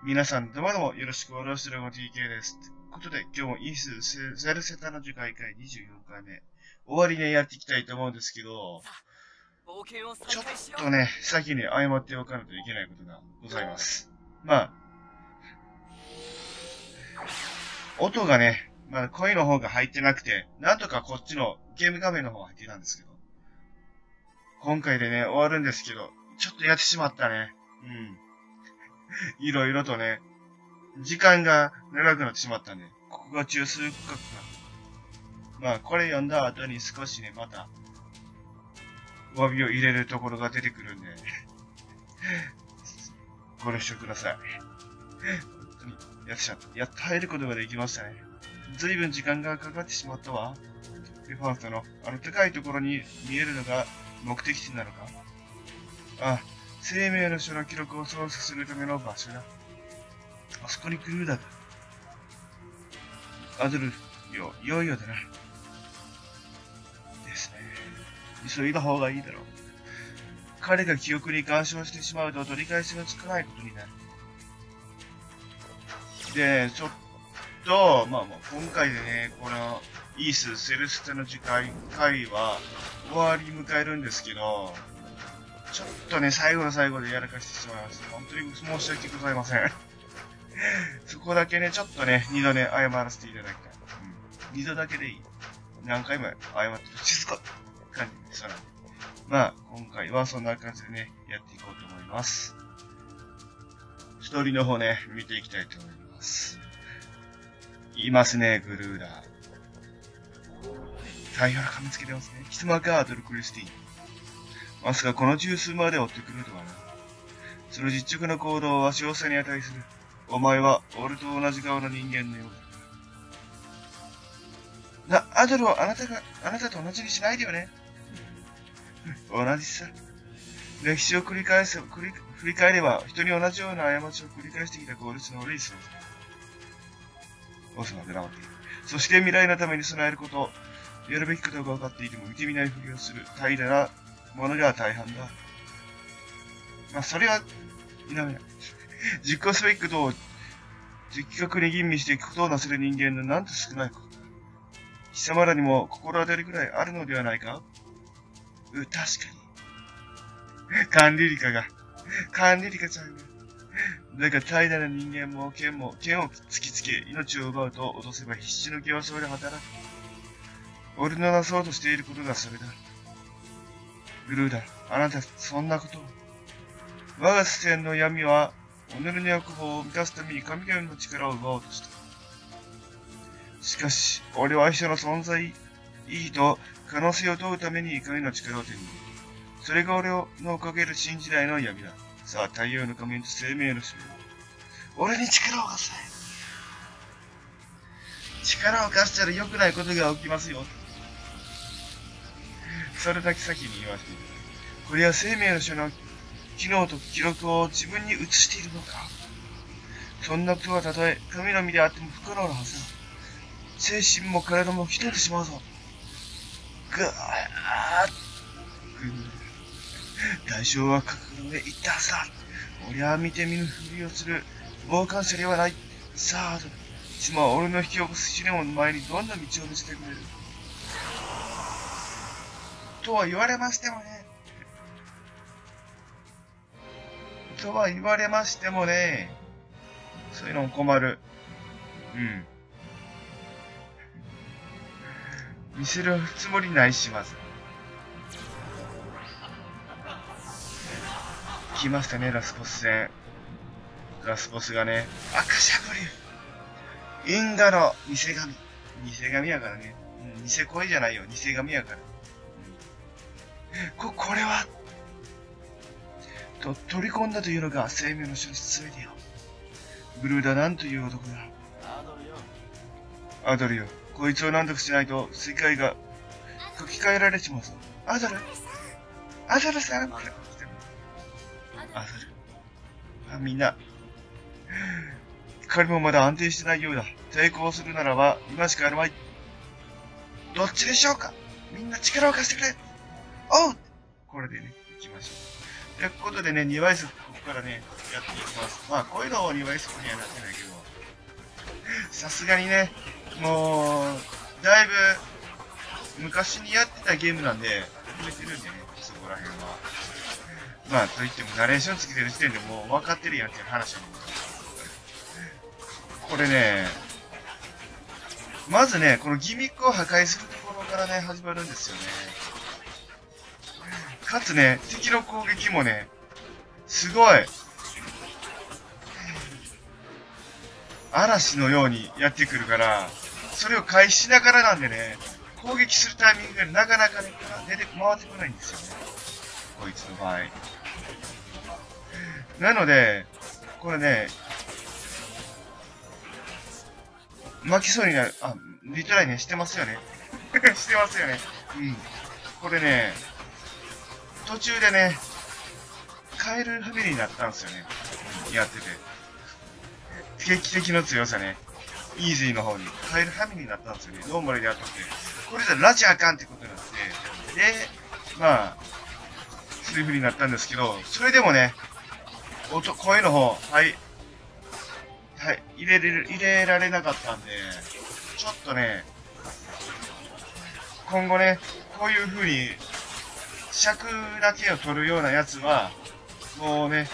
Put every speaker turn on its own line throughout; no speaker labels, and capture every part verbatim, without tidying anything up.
皆さん、どうもどうもよろしくおろしろご ティーケー です。ということで、今日もイースセルセタの樹海会にじゅうよんかいめ、終わりでやっていきたいと思うんですけど、ちょっとね、先に謝っておかないといけないことがございます。まあ、音がね、まあ声の方が入ってなくて、なんとかこっちのゲーム画面の方が入ってたんですけど、今回でね、終わるんですけど、ちょっとやってしまったね。うん。いろいろとね、時間が長くなってしまったんで、ここが中枢区画が。まあ、これ読んだ後に少しね、また、詫びを入れるところが出てくるんで、ご了承ください。本当に、やってしまった。やっと入ることができましたね。ずいぶん時間がかかってしまったわ。ファーストの、あの高いところに見えるのが目的地なのか。ああ、生命の書の記録を操作するための場所だ。あそこに来るだが。アドルよ、いよいよだな。ですね。急いだ方がいいだろう。彼が記憶に干渉してしまうと取り返しがつかないことになる。で、ちょっと、まあまあ、今回でね、この、イース・セルステの次回回は終わり迎えるんですけど、ちょっとね、最後の最後でやらかしてしまいました。本当に申し訳ございません。そこだけね、ちょっとね、二度ね、謝らせていただきたい。うん、二度だけでいい。何回も謝ってる。静かって感じです。まあ、今回はそんな感じでね、やっていこうと思います。ストーリーの方ね、見ていきたいと思います。いますね、グルーダー。大変な噛みつけてますね。キスマガードル・クリスティーン。まさかこの十数まで追ってくるとはな。その実直な行動は詳細に値する。お前は俺と同じ顔の人間のようだ。な、アドルをあなたが、あなたと同じにしないでよね。同じさ。歴史を繰り返せ、繰り、振り返れば、人に同じような過ちを繰り返してきた効率の悪いそうだ。ボスまで黙っている。そして未来のために備えること、やるべきことが分かっていても見てみないふりをする怠惰なものが大半だ。まあ、それは、否めない。実行すべきことを的確に吟味していくことをなせる人間のなんと少ないことだ。貴様らにも心当たりくらいあるのではないか？う、確かに。カンリリカが、カンリリカちゃんが。だが怠惰な人間も剣も、剣を突きつけ、命を奪うと脅せば必死の形相で働く。俺のなそうとしていることがそれだ。グルーダ、あなた、そんなことを。我が視線の闇は、己の欲望を満たすために神々の力を奪おうとした。しかし、俺は人の存在、意義と可能性を問うために神の力を手に入れる。それが俺のおかげる新時代の闇だ。さあ、太陽の仮面と生命の種類。俺に力を貸せ。力を貸したら良くないことが起きますよ。それだけ先に言わせていただく。これは生命の書の機能と記録を自分に移しているのか。そんなことはたとえ神の身であっても不可能なはずだ。精神も体も吹き飛んでしまうぞ。ぐわーっ。代償は覚悟の上言ったはずだ。俺は見て見ぬふりをする傍観者ではない。さあ、妻は俺の引き起こす試練の前にどんな道を見せてくれる。とは言われましてもね。とは言われましてもね。そういうのも困る。うん。見せるつもりないし、まず。来ましたね、ラスボス戦。ラスボスがね、赤シャブリュー。因果の偽神。偽神やからね。うん、偽恋じゃないよ、偽神やから。こ、これは、と、取り込んだというのが生命の書の全てよ。ブルーダ、なんという男だ。アドルよ。こいつを何とかしないと世界が書き換えられちまうぞ。アドルアドルさんアドルあ、みんな。彼もまだ安定してないようだ。抵抗するならば今しかあるまい。どっちでしょうか。みんな力を貸してくれ。おうこれでね、行きましょう。 ということでね、にばい速ここからね、やっていきます。まあ、こういうのをにばい速にはなってないけど、さすがにね、もう、だいぶ、昔にやってたゲームなんで、覚えてるんでね、そこら辺は。まあ、といっても、ナレーションつけてる時点でもう分かってるやんっていう話なんだけど。これね、まずね、このギミックを破壊するところからね、始まるんですよね。かつね、敵の攻撃もね、すごい、嵐のようにやってくるから、それを回避しながらなんでね、攻撃するタイミングがなかなかね、出て、回ってこないんですよね。こいつの場合。なので、これね、巻きそうになる。あ、リトライね、してますよね。してますよね。うん。これね、途中でね、カエルファミリーになったんですよね。やってて。劇的の強さね。イージーの方に。カエルファミリーになったんですよね。ノーマルでやっとって。これじゃラジあかんってことになって。で、まあ、そういう風になったんですけど、それでもね、音、声の方、はい、はい、入れれる、入れられなかったんで、ちょっとね、今後ね、こういう風に、尺だけを取るようなやつは、もうね、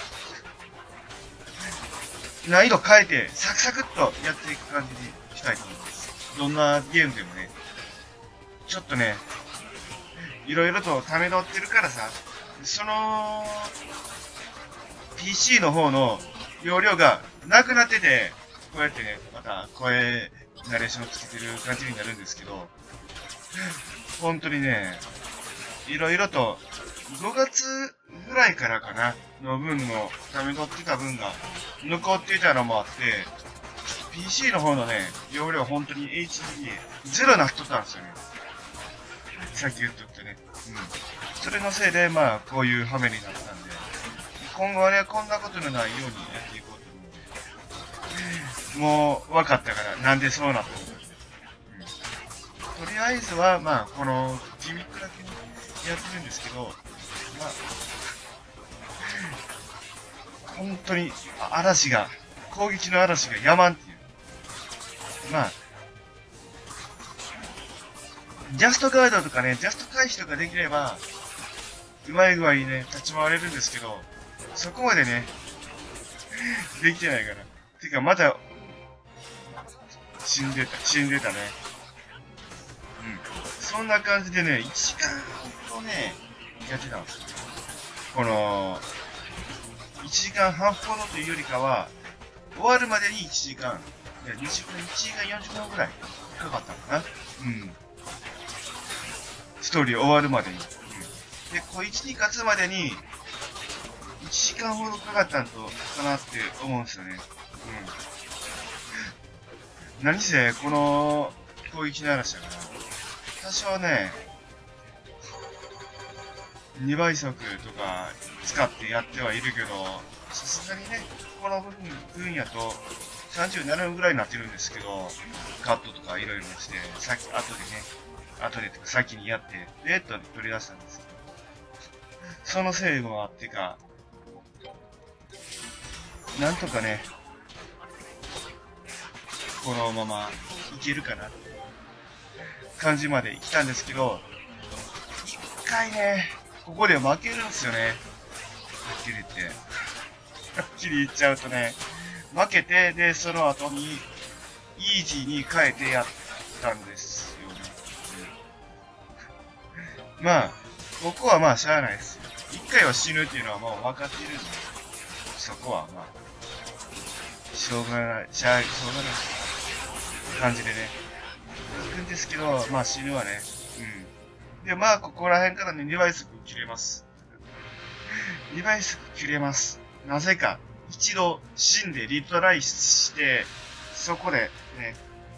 難易度変えて、サクサクっとやっていく感じにしたいと思います。どんなゲームでもね、ちょっとね、いろいろとため取ってるからさ、その、ピーシー の方の容量がなくなってて、こうやってね、また声、ナレーションをつけてる感じになるんですけど、本当にね、いろいろと、ごがつぐらいからかな、の分の、ため取ってた分が残っていたのもあって、ピーシー の方のね、容量本当に エイチディー ゼロなっとったんですよね。さっき言っとってね。うん。それのせいで、まあ、こういう羽目になったんで、今後はね、こんなことのないようにやっていこうと思うんで、もう、分かったから、なんでそうなったのか。うん。とりあえずは、まあ、この、ギミックだけにやってるんですけど、まあ、本当に、嵐が、攻撃の嵐がやまんっていう。まあ、ジャストガードとかね、ジャスト回避とかできれば、うまい具合にね、立ち回れるんですけど、そこまでね、できてないから。てか、まだ、死んでた、死んでたね。うん。そんな感じでね、いちじかんほどね、やってたんですよ。この、いちじかんはんほどというよりかは、終わるまでにいちじかん、いや、にじかん、いちじかんよんじゅっぷんぐらいかかったのかな。うん。ストーリー終わるまでに。うん、で、こういちに勝つまでに、いちじかんほどかかったんと、かなって思うんですよね。うん。何せ、この攻撃の嵐だから、多少ね、にばい速とか使ってやってはいるけど、さすがにね、この分、分野とさんじゅうななふんぐらいになってるんですけど、カットとかいろいろして、さっき、後でね、後でとか先にやって、でっと取り出したんですけど、そのせいもあってか、なんとかね、このままいけるかなって感じまで来たんですけど、一回ね、ここで負けるんですよね。はっきり言って。はっきり言っちゃうとね、負けて、で、その後に、イージーに変えてやったんですよね。うん、まあ、ここはまあ、しゃあないですよ。一回は死ぬっていうのはもう分かっているんで、そこはまあ、しょうがない、しゃあ、しょうがない感じでね、行くんですけど、まあ死ぬわね。うん。で、まあ、ここら辺からね、にばい速切れます。にばい速切れます。なぜか、一度死んでリトライして、そこでね、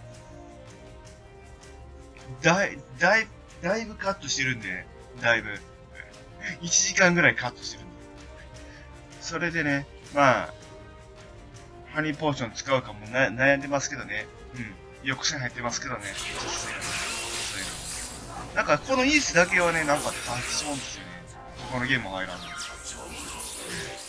だい、だい、だいぶカットしてるんで、だいぶ。いちじかんぐらいカットしてるんで。それでね、まあ、ハニーポーション使うかもな悩んでますけどね。うん。抑制入ってますけどね。実際はね。そういうの。なんか、このイースだけはね、なんか入ってしまうんですよね。このゲーム入らんの。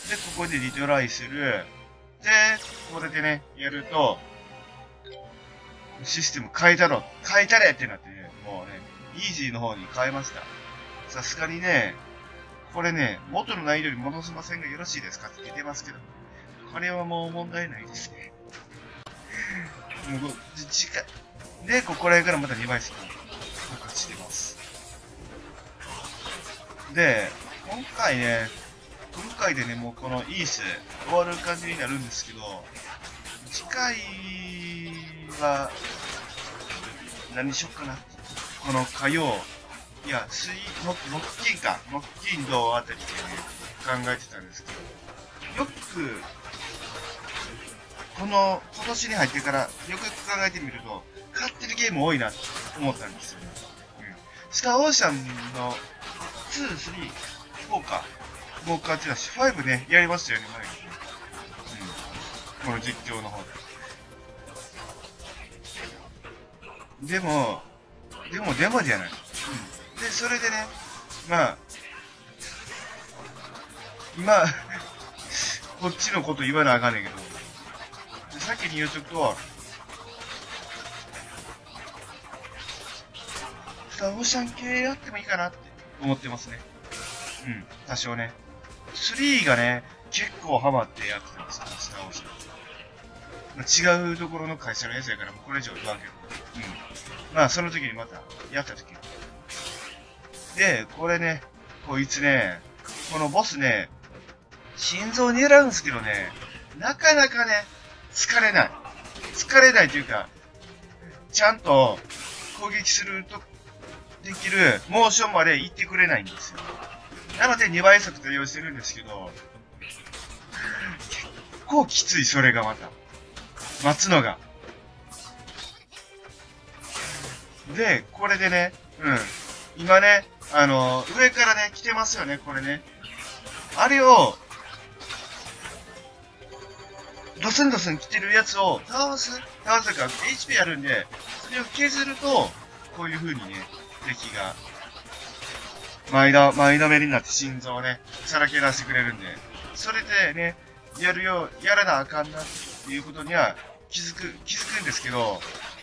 で、ここでリトライする。で、これでね、やると、システム変えたろ、変えたれってなってね、もうね、イージーの方に変えました。さすがにね、これね、元の内容に戻せませんがよろしいですかって出てますけど、これはもう問題ないですね。もう、時間、で、ここら辺からまたにばい速度、復活してます。で、今回ね、今回でね、もうこのイース終わる感じになるんですけど、次回は、何しよっかな。この火曜、いや、水、木、木金か。木金土あたりでね、考えてたんですけど、よく、この、今年に入ってから、よくよく考えてみると、買ってるゲーム多いなって思ったんですよね。うん。スターオーシャンのに、さん、よんか。もう買ってたし、ごね、やりましたよね、前に。うん。この実況の方で。でも、でもデモじゃない。うん。で、それでね、まあ、今、こっちのこと言わなあかんねんけど、先に言うとくと、スターオーシャン系やってもいいかなって思ってますね。うん、多少ね。スリーがね、結構ハマってやってたんですよ、スターオーシャン。まあ、違うところの会社のやつやから、もうこれ以上言わんけど。うん。まあ、その時にまた、やった時に。で、これね、こいつね、このボスね、心臓狙うんですけどね、なかなかね、疲れない。疲れないというか、ちゃんと攻撃すると、できるモーションまで行ってくれないんですよ。なのでにばい速対応してるんですけど、結構きつい、それがまた。待つのが。で、これでね、うん。今ね、あの、上からね、来てますよね、これね。あれを、ドスンドスン来てるやつを倒す、倒すか、エイチピー あるんで、それを削ると、こういう風にね、敵が、前だ、前のめりになって心臓をね、さらけ出してくれるんで、それでね、やるよう、やらなあかんなっていうことには気づく、気づくんですけど、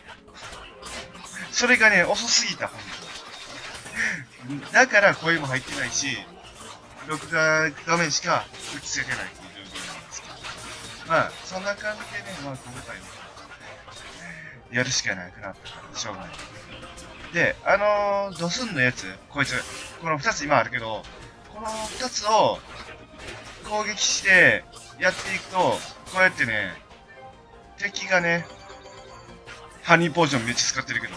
それがね、遅すぎた、ほんと。だから声も入ってないし、録画画面しか映せてないっていう状況なんですけど。まあ、そんな感じでね、まあ今回は、やるしかなくなったから、しょうがない。で、あのー、ドスンのやつ、こいつ、この二つ今あるけど、この二つを攻撃してやっていくと、こうやってね、敵がね、ハニーポーションめっちゃ使ってるけど、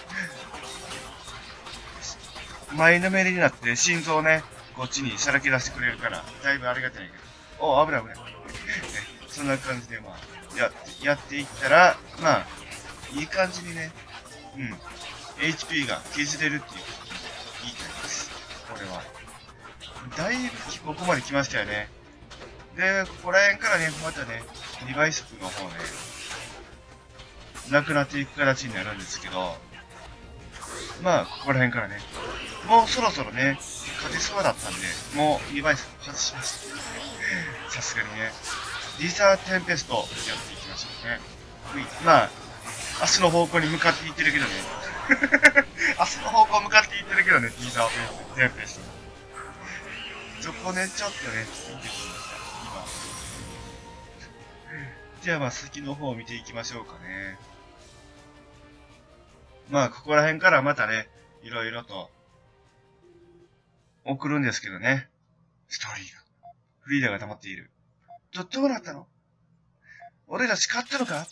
前のめりになって心臓をね、こっちにさらけ出してくれるから、だいぶありがたいけど、お、危ない危ない。ね、そんな感じでまあ、や、やっていったら、まあ、いい感じにね、うん。エイチピー が削れるっていういい感じです。これは。だいぶここまで来ましたよね。で、ここら辺からね、またね、にばい速の方ね、なくなっていく形になるんですけど、まあ、ここら辺からね、もうそろそろね、勝てそうだったんで、もうにばい速外しました。さすがにね。リザーテンペストやっていきましょうね。まあ、明日の方向に向かっていってるけどね。明日の方向向かっていってるけどね、リザーテンペスト。そこね、ちょっとね、見てきました、今。じゃあまあ、先の方を見ていきましょうかね。まあ、ここら辺からまたね、いろいろと、送るんですけどね。ストーリーが。フリーダが溜まっている。ど、どうなったの？俺たち勝ったのか？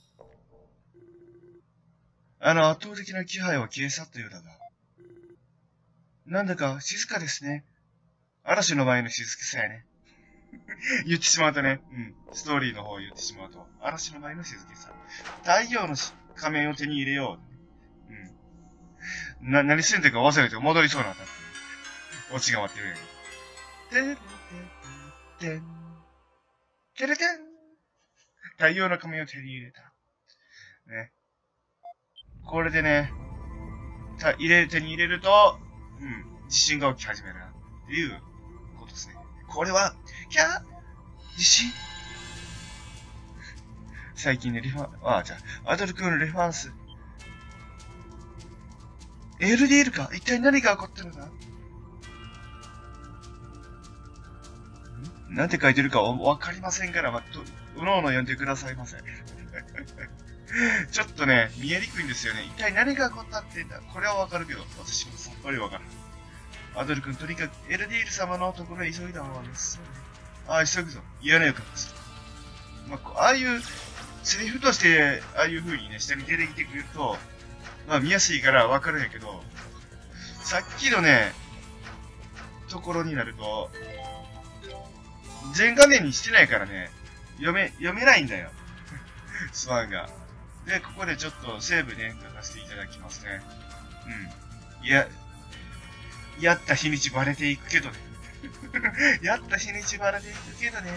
あの圧倒的な気配は消え去ったようだが。なんだか静かですね。嵐の前の静けさやね。言ってしまうとね、うん。ストーリーの方を言ってしまうと、嵐の前の静けさ。太陽の仮面を手に入れよう。うん。な、何してんだか忘れて戻りそうなんだ。オチが待ってるやん。てれててん。てれてん。太陽の仮面を手に入れた。ね。これでね、た入れ、手に入れると、うん、地震が起き始めるな。っていうことですね。これは、キャー地震最近ね、レファン、あ、じゃあ、アドル君のレファンス。エルディーエル か一体何が起こったのだなんて書いてるかわかりませんから、まあ、と、うのうの読んでくださいませ。ちょっとね、見えにくいんですよね。一体何が起こったって言うんだ。これはわかるけど、私もさっぱりわからん。アドル君、とにかくエルディーエル様のところへ急いだままです。ああ、急ぐぞ。嫌な予感がする。まあ、ああいう、セリフとして、ああいう風にね、下に出てきてくれると、まあ見やすいからわかるんやけど、さっきのね、ところになると、全画面にしてないからね、読め、読めないんだよ。スワンが。で、ここでちょっとセーブね、書かせていただきますね。うん。いや、やった日にちバレていくけどね。やった日にちバレていくけどね。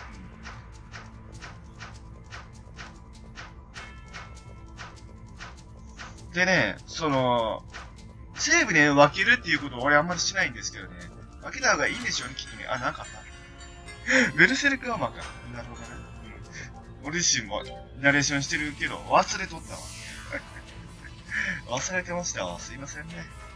うん、でね、その、セーブね、分けるっていうことを俺あんまりしないんですけどね。分けた方がいいんでしょうね、きっとね。あ、なかった。ベルセルクアーマーか。なるほどね。うん、俺自身もナレーションしてるけど、忘れとったわ。忘れてましたわ。すいませんね。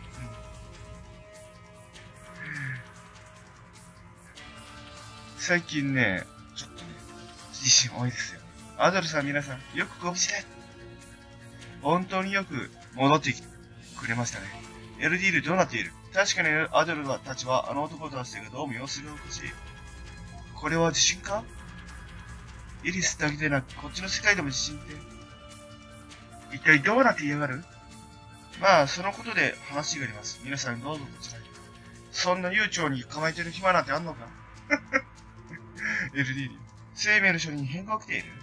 うん、最近ね、ちょっとね、自信多いですよ。アドルさん皆さん、よくご無事で。本当によく戻ってきてくれましたね。エルディーエルどうなっている？確かにアドルたちはあの男たちがどうも様子がおかしい。これは地震か？イリスだけでなく、こっちの世界でも地震って。一体どうなっていやがる？まあ、そのことで話があります。皆さんどうぞこちらへ。そんな悠長に構えてる暇なんてあんのか？エルディーエル。生命の処理に変が起きている？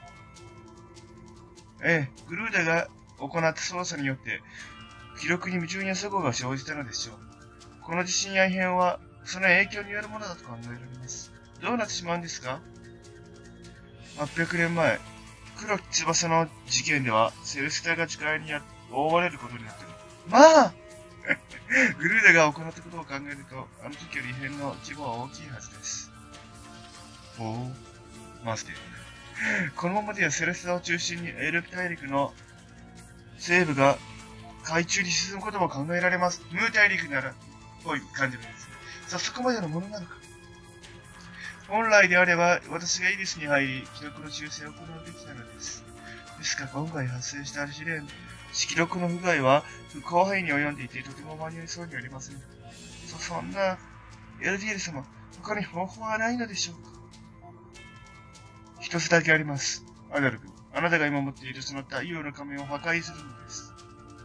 ええ、グルーダが行った操作によって、記録に矛盾や齟齬が生じたのでしょう。この地震や異変は、その影響によるものだと考えられます。どうなってしまうんですか？はっぴゃくねんまえ、黒き翼の事件では、セレスタが力に覆われることになっている。まあグルーダが行ったことを考えると、あの時より異変の規模は大きいはずです。おお、マジで。このままではセレスタを中心にエルプ大陸の西部が海中に沈むことも考えられます。ムー大陸なら、ぽい感じです。さあ、そこまでのものなのか。本来であれば、私がイリスに入り、記録の修正を行うべきなのです。ですが、今回発生した試練、記録の不具合は、広範囲に及んでいて、とても間に合いそうにありません。そ、そんな、エルディーエル 様、他に方法はないのでしょうか？一つだけあります。アダル君、あなたが今持っているその太陽の仮面を破壊するのです。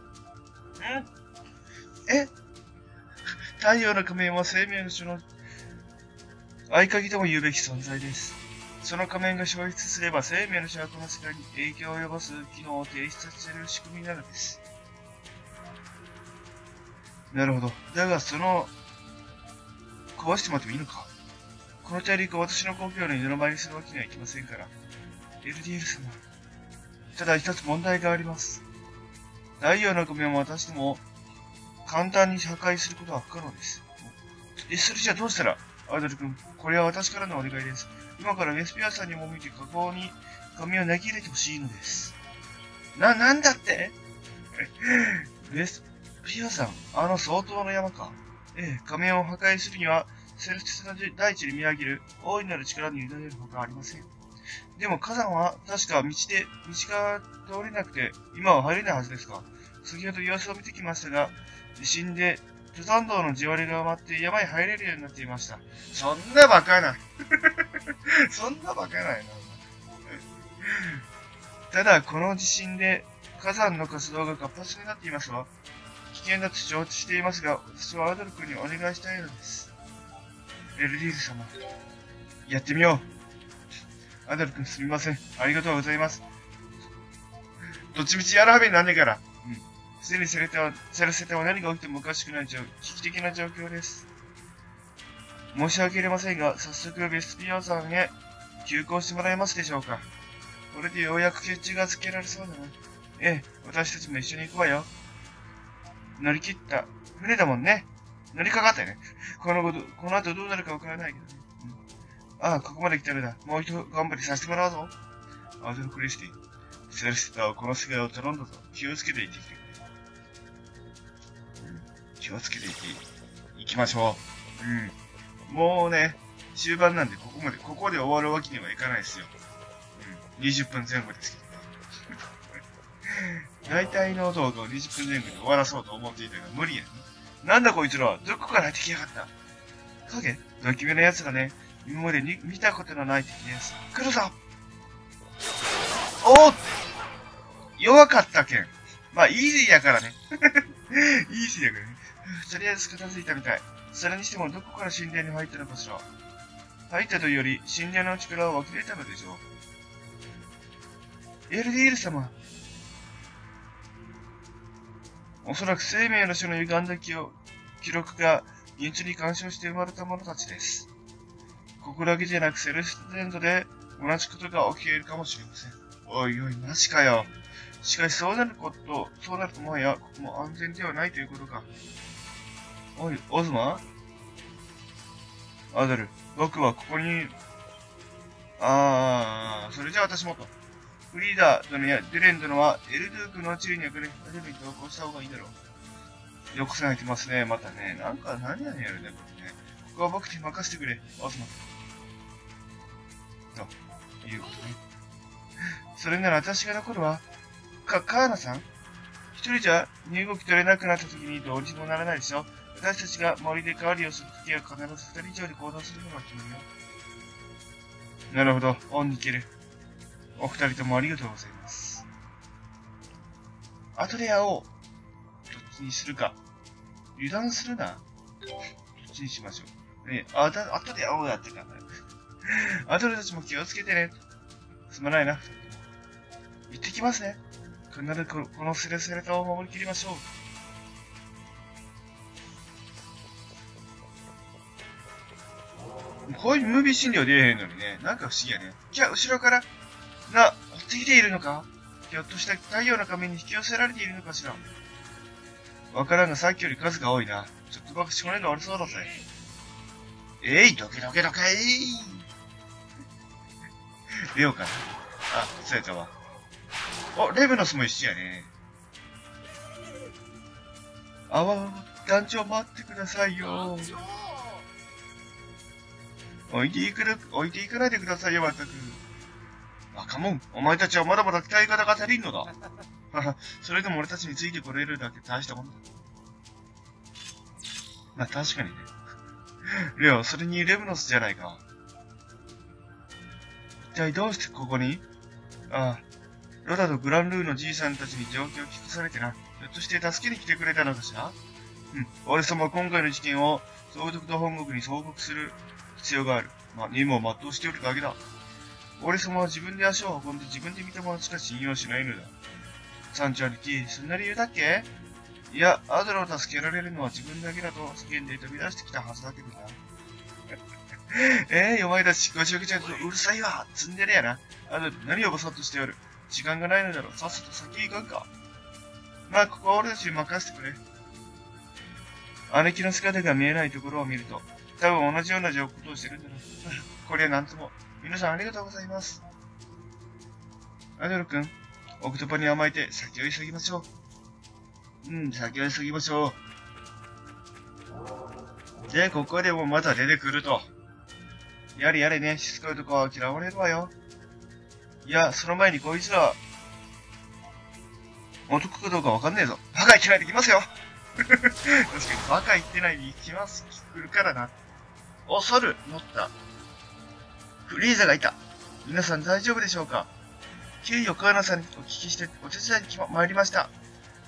ん？え？太陽の仮面は生命の書の合鍵とも言うべき存在です。その仮面が消失すれば生命の書はこの世界に影響を及ぼす機能を停止させる仕組みなのです。なるほど。だがその、壊してもらってもいいのか？この大陸を私の故郷の二の舞にするわけにはいきませんから。エルディーエル 様。ただ一つ問題があります。太陽の仮面を私ども簡単に破壊することは不可能です。え、それじゃどうしたら？アドル君、これは私からのお願いです。今からウェスピアさんにも見て加工に紙を投げ入れてほしいのです。な、なんだってウェスピアさん、あの相当の山か。ええ、仮面を破壊するには、セルティスの大地に見上げる大いなる力に委ねるほかありません。でも火山は確か道で、道が通れなくて、今は入れないはずですか。先ほど様子を見てきましたが、地震で登山道の地割れが埋まって山に入れるようになっていました。そんなバカな。そんなバカないな。ただ、この地震で火山の活動が活発になっていますわ。危険だと承知していますが、私はアドル君にお願いしたいのです。エルディーエル 様。やってみよう。アドル君すみません。ありがとうございます。どっちみちやるはめになんねえから。うん。すでにセレテは、セレセテは何が起きてもおかしくない危機的な状況です。申し訳ありませんが、早速ベスピアさんへ急行してもらえますでしょうか。これでようやく決着がつけられそうだな。ええ、私たちも一緒に行くわよ。乗り切った船だもんね。乗りかかったよね。このこと、この後どうなるかわからないけどね。 ああ、ここまで来たのだ。もう一頑張りさせてもらうぞ。アドル・クリスティ。セレスティタはこの世界を頼んだぞ。気をつけていってきてくれ。うん、気をつけていっていきましょう。うん。もうね、終盤なんで、ここまで、ここで終わるわけにはいかないですよ。うん。にじゅっぷんぜん後ですけど。大体の動画をにじゅっぷんぜん後で終わらそうと思っていたが無理やね。なんだこいつらは、どこから入ってきやがった。影ドキメの奴らね、今までに見たことのない敵です。来るぞ。おお弱かったけん。まあ、イージーやからね。イージーやからね。とりあえず片付いたみたい。それにしてもどこから神殿に入ったのかしら。入ったというより、神殿の力を湧き出たのでしょう。エルディール様。おそらく生命の書の歪んだ記録が現地に干渉して生まれた者たちです。ここだけじゃなくセレステントで同じことが起きているかもしれません。おいおい、マジかよ。しかしそうなること、そうなるともはや、ここも安全ではないということか。おい、オズマアドル、僕はここに、あー、それじゃあ私もと。フリーダー殿やデレン殿はエルドゥークの地理にはくれ、アドルに同行した方がいいだろう。よくされてますね。またね、なんか何やねんやるね、これね。ここは僕に任せてくれ、オズマ。ということね。それなら私が残るわ。か、カーナさん一人じゃ身動き取れなくなった時にどうにもならないでしょ。私たちが森で代わりをする時は必ず二人以上で行動するのが決まるよ。なるほど。オンに行ける。お二人ともありがとうございます。後で会おう。どっちにするか。油断するな。どっちにしましょう。ねえ、あた、後で会おうやってか。後でたちも気をつけてね。すまないな。行ってきますね。必ずこのセレセレタを守りきりましょう。こういうムービーシーンでは出えへんのにね、なんか不思議やね。じゃあ、後ろから、な、追ってきているのか？ひょっとした太陽の仮面に引き寄せられているのかしら。わからんがさっきより数が多いな。ちょっとばかしこれが悪そうだぜ。えい、どけどけどけいレオかな。あ、そうやったわ。お、レブノスも一緒やね。あわ、団長待ってくださいよ。置いていくな、置いていかないでくださいよ、まったく。若者、お前たちはまだまだ鍛え方が足りんのだ。それでも俺たちについてこれるだけ大したもんだ。まあ確かにね。レオ、それにレブノスじゃないか。一体どうしてここに？ああ、ロダとグランルーのじいさんたちに状況を聞かされてな。ひょっとして助けに来てくれたのかしら？うん。俺様は今回の事件を総督と本国に報告する必要がある。まあ、任務を全うしておるだけだ。俺様は自分で足を運んで自分で見たものしか信用しないのだ。山頂兄貴、そんな理由だっけ？いや、アドロを助けられるのは自分だけだと叫んで飛び出してきたはずだけどな。えー、お前たち、ごしょくちゃんとうるさいわ。積んでるやな。アドロ、何をぼそっとしておる。時間がないのだろう。さっさと先へ行かんか。まあ、ここは俺たちに任せてくれ。姉貴の姿が見えないところを見ると、多分同じようなことをしてるんだろう。これはなんとも。皆さんありがとうございます。アドロ君、オクトパに甘えて先を急ぎましょう。うん、先を急ぎましょう。で、ここでもまた出てくると。やれやれね、しつこいとこは嫌われるわよ。いや、その前にこいつら、男かどうかわかんねえぞ。バカ言ってないで来ますよ。確かに、バカ言ってないで行きます。来るからな。お、ソル、乗った。フリーザがいた。皆さん大丈夫でしょうか？急遽カーナさんにお聞きしてお手伝いに来ま、参りました。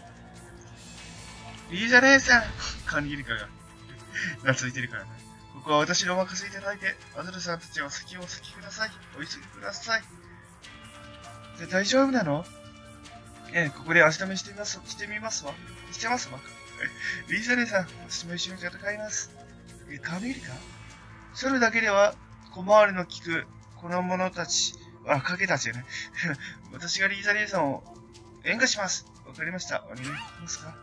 リーザ姉さんカニリカが懐いてるからね。ここは私にお任せいただいて、アドルさんたちは先をお先ください。お急ぎください。で、大丈夫なの？ええ、ここで足止めしてみます、してみますわ。してますわ。リーザ姉さん、私も一緒に戦います。え、カニリカ？それだけでは、小回りの利く、この者たち、あ、影たちよね。私がリーザ姉さんを援護します。わかりました。お願いできますか？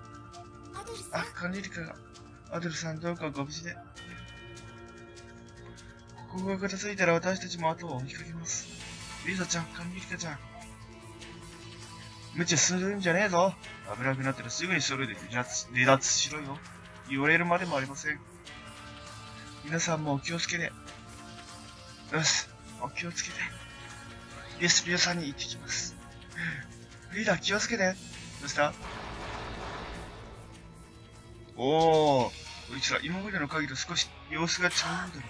あ、カンリリカが。アドルさんどうかご無事で。こここが片付いたら私たちも後を追いかけます。リサちゃん、カミリカちゃん。無茶するんじゃねえぞ。危なくなったらすぐにそれで離脱、離脱しろよ。言われるまでもありません。皆さんもお気をつけて。よし、お気をつけて。レスピオさんに行ってきます。リーダー気をつけて。どうした？おー、こいつら今までの限りと少し様子がちゃうんだろ。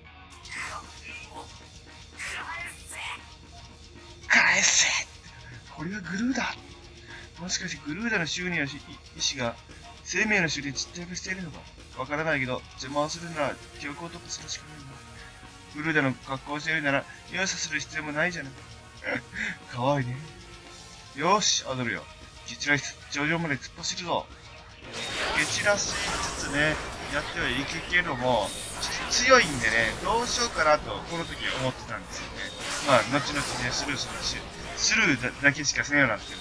返せ！これがグルーだ。もしかしてグルーダの修理の意志が生命の種で実体化しているのかわからないけど、邪魔をするなら記憶を突破するしかないな。グルーダの格好をしているなら容赦する必要もないじゃない。かわいいね。よーし、アドルよ。蹴散らし頂上まで突っ走るぞ。蹴散らしつつね、やってはいくけども、強いんでね、どうしようかなと、この時思ってたんですよね。まあ、後々ね、スルーするし、スルーだけしかせんようになってる。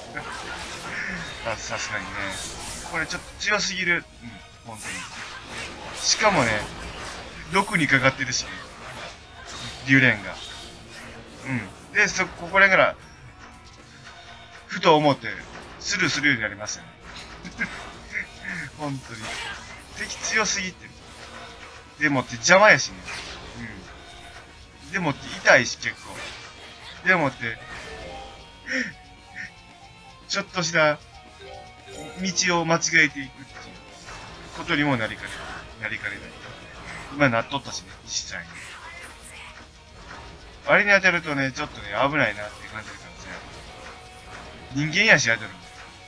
さすがにね。これちょっと強すぎる。うん、本当に。しかもね、ろくにかかってるしね。竜蓮が。うん。で、そ、ここらから、ふと思って、スルーするようになりましたね。本当に。敵強すぎてる。でもって邪魔やしね。うん。でもって痛いし結構。でもって、ちょっとした道を間違えていくっていうことにもなりかねない。なりかねない。今なっとったしね、実際に。あれに当たるとね、ちょっとね、危ないなって感じるからさ。人間やし当たるんだよ。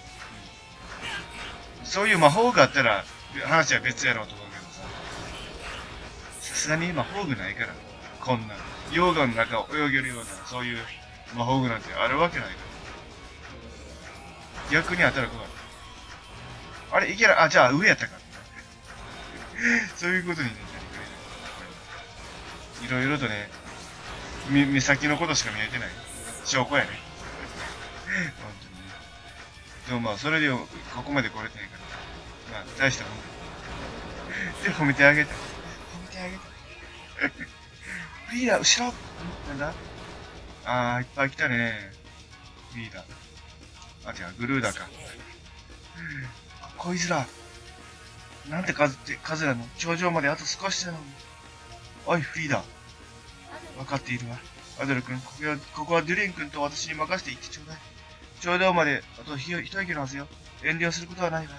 そういう魔法があったら、話は別やろうと思うけどさ。さすがに魔法具ないから。こんな。溶岩の中を泳げるような、そういう魔法具なんてあるわけないから。逆に当たることあれ、いけら、あ、じゃあ上やったか。そういうことになりかね。いろいろとね、み、目先のことしか見えてない。証拠やね。本当にね。でもまあ、それでここまで来れてないから。まあ、大したもんだ。で、褒めてあげた。褒めてあげた。リーダー、後ろなんだあー、いっぱい来たね。リーダー。あ、違う、グルーダーか。こいつら、なんて数って、数なの頂上まであと少しなのに。おい、フリーダー。わかっているわ。アドル君、ここは、ここはデュリン君と私に任せて行ってちょうだい。頂上まであと一息のはずよ。遠慮することはないわ。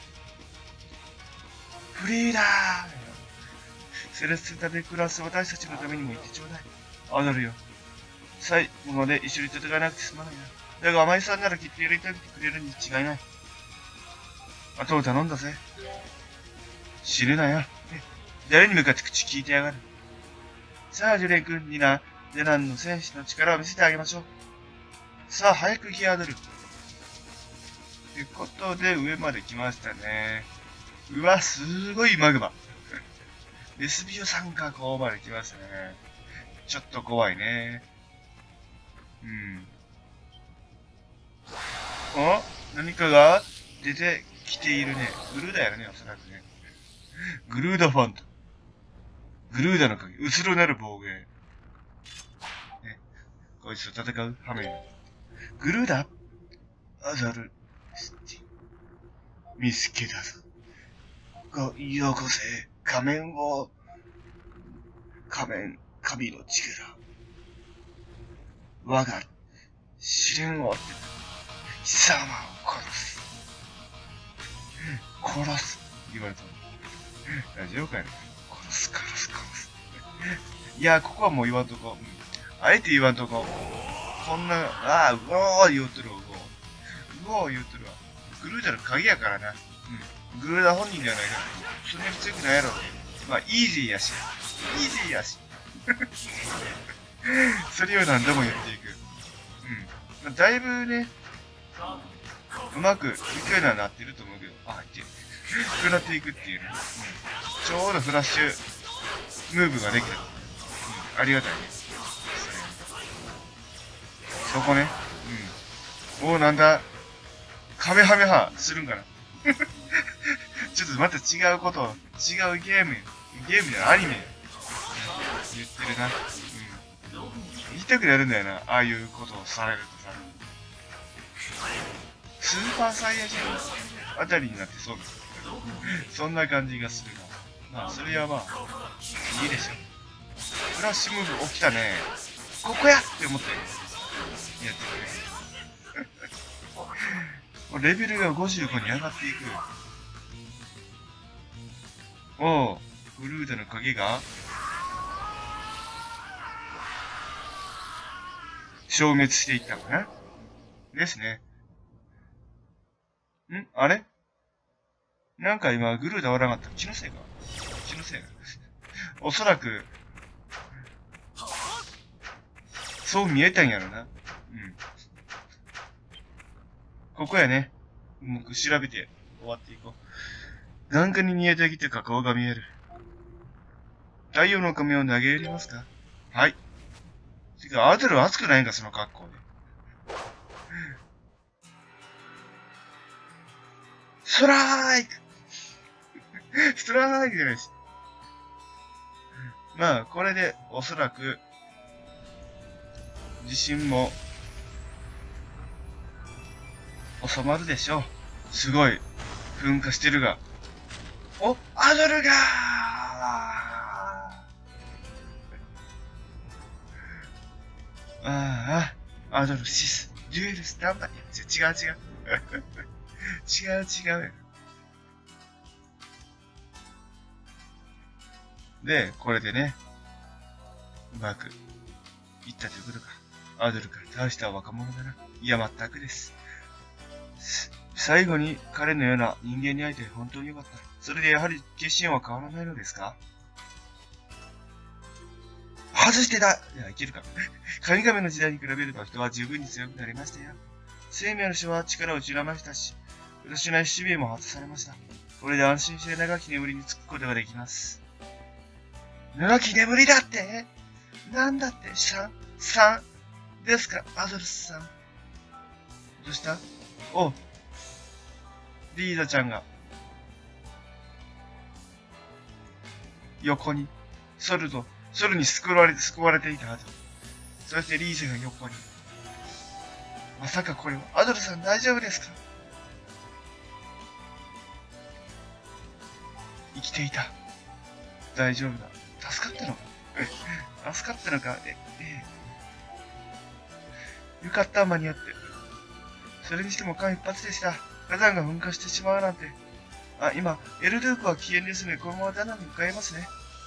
フリーダーセレスタで暮らす私たちのためにも行ってちょうだい。アドルよ。最後まで一緒に戦わなくてすまないな。だが甘いさんならきっとやりたくてくれるに違いない。あとを頼んだぜ。死ぬなよ。誰に向かって口聞いてやがる。さあ、ジュレイ君にな、ゼナンの戦士の力を見せてあげましょう。さあ、早く行きやがる。ってことで、上まで来ましたね。うわ、すごいマグマ。レスビオさんがここまで来ましたね。ちょっと怖いね。うん。お？何かが出てきているね。グルーダやるね、おそらくね。グルーダファント。グルーダの影。後ろなる暴言。ね。こいつと戦うハメ。グルーダアザルスティ。見つけたぞ。ご、よこせ。仮面を。仮面、神の力。我が試練を追って貴様を殺す。殺す。言われた。大丈夫かよ。殺す、殺す、殺す。いや、ここはもう言わんとこ。うん、あえて言わんとこ。こんな、ああ、うおー言うとるわ、うおー。うおー言うとるわ。グルーダの鍵やからな。うん。グルーダ本人ではないから。そんなに強くないやろ。まあ、イージーやし。イージーやし。それを何度も言っていく。うん。まあ、だいぶね、うまくいくようにはなってると思うけど、あ、入ってる。膨らっていくっていうね。うん、ちょうどフラッシュムーブができた。うん、ありがたいね。そこね。うん。おー、なんだ。カメハメハするんかな。ちょっとまた違うこと、違うゲーム、ゲームじゃアニメ。 言ってるな。うん。言いたくなるんだよな。ああいうことをされるとさ。スーパーサイヤ人あたりになってそうです。そんな感じがするな。まあ、それはまあ、いいでしょ。フラッシュムーブ起きたね。ここやって思って、やってくれ。レベルがごじゅうごに上がっていく。おう、フルートの影が消滅していったのね。ですね。んあれなんか今、グルーダおらなかった。気のせいか気のせいか。おそらく、そう見えたんやろな。うん。ここやね。もう調べて終わっていこう。なんかに見えてきてか顔が見える。太陽の髪を投げ入れますか？はい。てか、アドル熱くないんか、その格好で。ストライクストライクじゃないし。まあ、これでおそらく、地震も収まるでしょう。すごい、噴火してるが。お、アドルがーああ、アドルシス、デュエルスタンバイ。違う違う。違う違う。で、これでね、うまくいったということか。アドルから倒した若者だな。いや、全くです。最後に彼のような人間に会えて本当によかった。それでやはり決心は変わらないのですか？外してだいや、いけるか。神々の時代に比べれば人は十分に強くなりましたよ。生命の書は力を散らましたし、私の使命も果たされました。これで安心して長き眠りにつくことができます。長き眠りだってなんだって、さん、さんですか、アドルスさん。どうした？お、リーダちゃんが、横に、ソルと、ソルに救われ、救われていたはず。そしてリーゼが横に。まさかこれは、アドルさん大丈夫ですか？生きていた。大丈夫だ。助かったのか助かったのかえ、ええ。よかった、間に合って。それにしても間一髪でした。火山が噴火してしまうなんて。あ、今、エルドゥークは危険ですね。このままダナに向かいますね。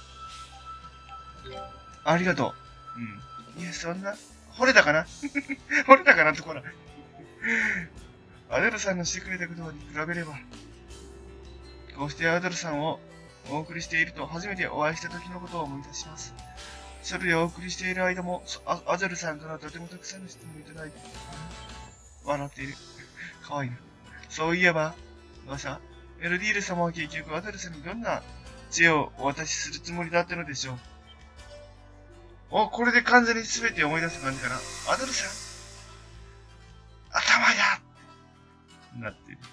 ありがとう。うん。いや、そんな、惚れたかな惚れたかなところ。アドルさんのしてくれたことに比べれば、こうしてアドルさんをお送りしていると初めてお会いした時のことを思い出します。それでお送りしている間も、アドルさんからとてもたくさんの質問をいただいて、笑っている。かわいいな。そういえば、噂、エルディール様は結局アドルさんにどんな知恵をお渡しするつもりだったのでしょう。お、これで完全に全て思い出す感じかな。アドルさん頭やなっている。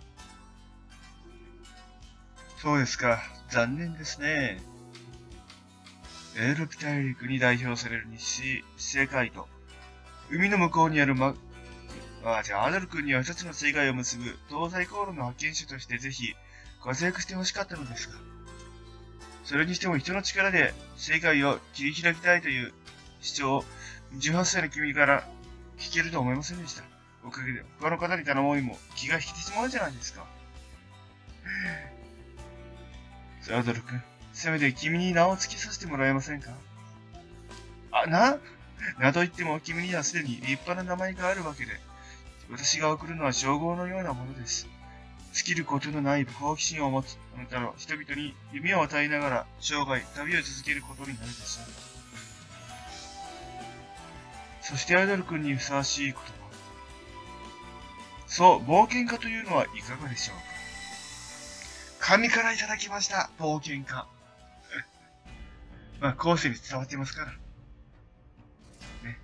そうですか。残念ですね。エーロピ大陸に代表される西世界と、海の向こうにあるま、あ、じゃあ、アドル君には二つの世界を結ぶ東西航路の発見者としてぜひ活躍してほしかったのですが、それにしても人の力で世界を切り開きたいという主張をじゅうはっさいの君から聞けると思いませんでした。おかげで他の方に頼もうにも気が引けてしまうじゃないですか。アドル君、せめて君に名を付けさせてもらえませんか？あ、な名と言っても君にはすでに立派な名前があるわけで、私が送るのは称号のようなものです。尽きることのない好奇心を持つあなたの人々に夢を与えながら生涯旅を続けることになるでしょう。そしてアイドル君にふさわしい言葉。そう、冒険家というのはいかがでしょうか。神からいただきました、冒険家。まあ、後世に伝わってますから。ね。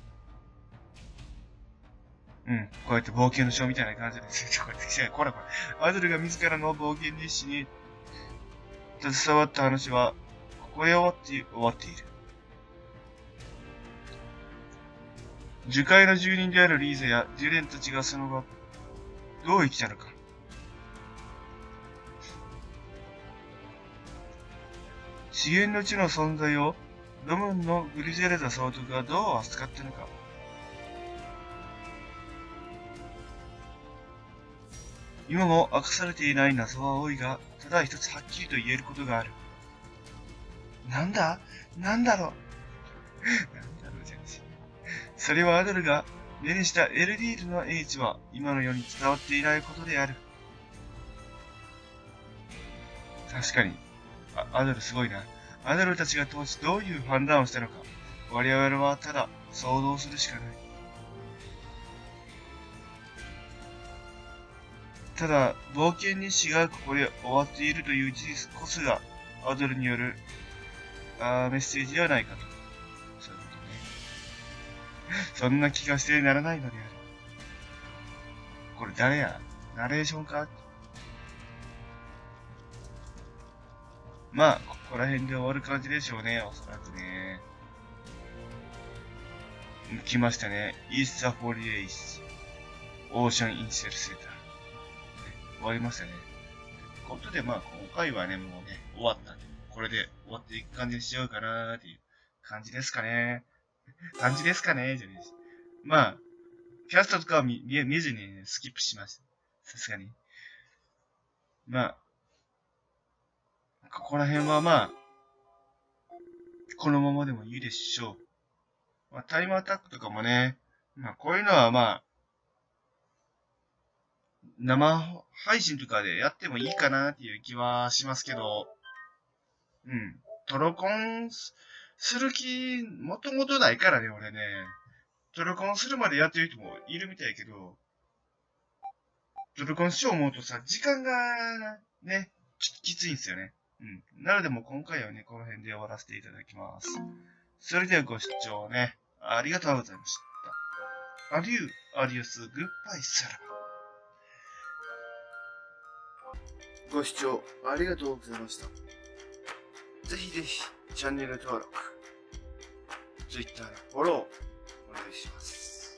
うん。こうやって冒険の書みたいな感じです。こうやって、こらこら。アイドルが自らの冒険日誌に携わった話は、ここで終わって、終わっている。 樹海の住人であるリーゼやデュレンたちがその後、どう生きたのか。資源の地の存在をドムンのグリゼレザ総督がどう扱ったのか。今も明かされていない謎は多いが、ただ一つはっきりと言えることがある。なんだなんだろうなんだろうじゃんし。それはアドルが目にしたエルディールの英知は今の世に伝わっていないことである。確かに、あアドルすごいな。アドルたちが当時どういう判断をしたのか、我々はただ想像するしかない。ただ、冒険日誌がここで終わっているという事実こそが、アドルによるあメッセージではないかと。そういうことね。そんな気がしてならないのである。これ誰やナレーションかまあ、ここら辺で終わる感じでしょうね、おそらくね。来ましたね。イースターフォーリエイス。オーシャンインセルセーター。終わりましたね。ということで、まあ、今回はね、もうね、終わったんで、これで終わっていく感じにしようかなーっていう感じですかね。感じですかねじゃねえし。まあ、キャストとかは見見ずに、ね、スキップしました。さすがに。まあ、ここら辺はまあ、このままでもいいでしょう。まあ、タイムアタックとかもね、まあ、こういうのはまあ、生配信とかでやってもいいかなっていう気はしますけど、うん。トロコンする気、もともとないからね、俺ね。トロコンするまでやってる人もいるみたいけど、トロコンしよう思うとさ、時間がね、ちょっときついんですよね。うん。なのでもう今回はね、この辺で終わらせていただきます。それではご視聴ね、ありがとうございました。アデュー、アディオス、グッバイ、サラバ。ご視聴ありがとうございました。ぜひぜひチャンネル登録、Twitter のフォローお願いします。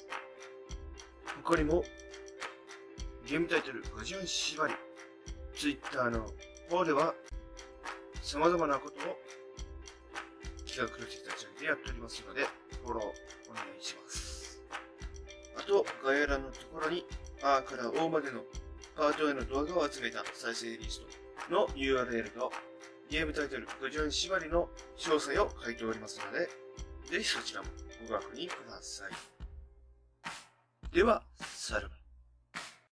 他にもゲームタイトルごじゅん縛り、Twitter の方では様々なことを企画プロジェクトチャンネルでやっておりますので、フォローお願いします。あと、概要欄のところに、A から O までのパートへの動画を集めた再生リストの ユーアールエルとゲームタイトルごじゅん縛りの詳細を書いておりますので、ぜひそちらもご確認ください。では、さらば。